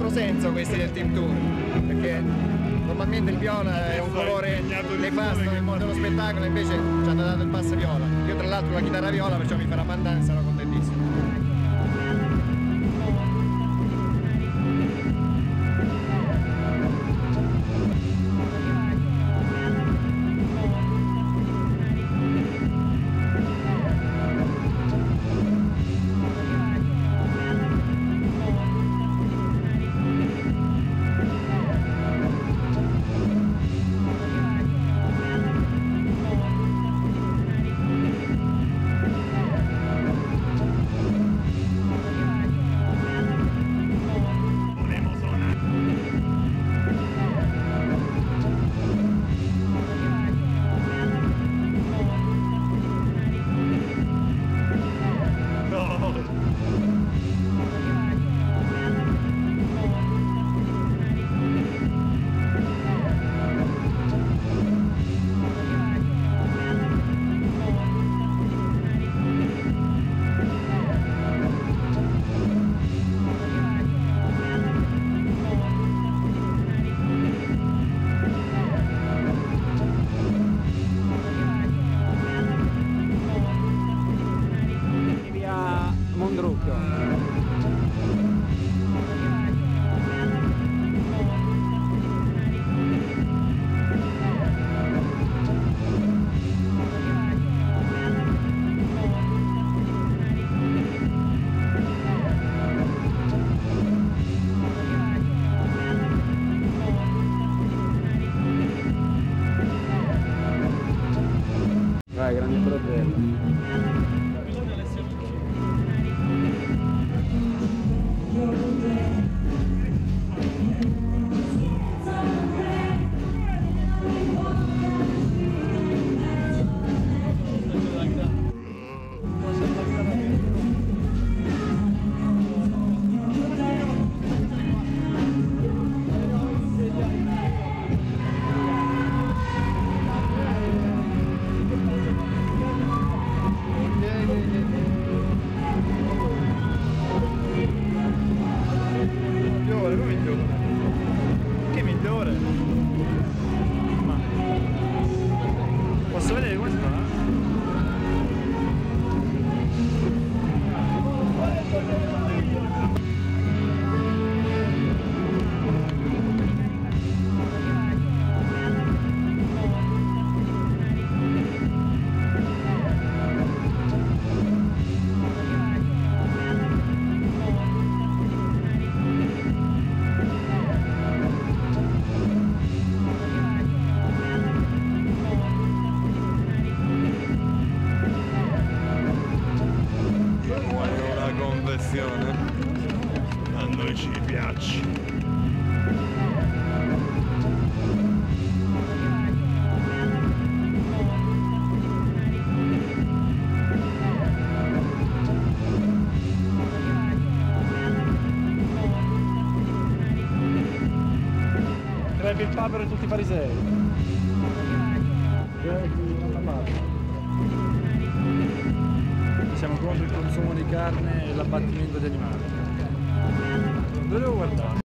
senso questi del Team Tour, perché normalmente il viola è un colore nefasto nel mondo dello spettacolo, invece ci hanno dato il basso viola. Io tra l'altro la chitarra viola, perciò mi fa la pandan, sono contentissimo. Vai, grande fratello. Che migliore? Ma posso vedere come si fa? A noi ci piace. Crepi il papero e tutti i farisei. Siamo contro il consumo di carne e l'abbattimento di animali. Dove devo guardare?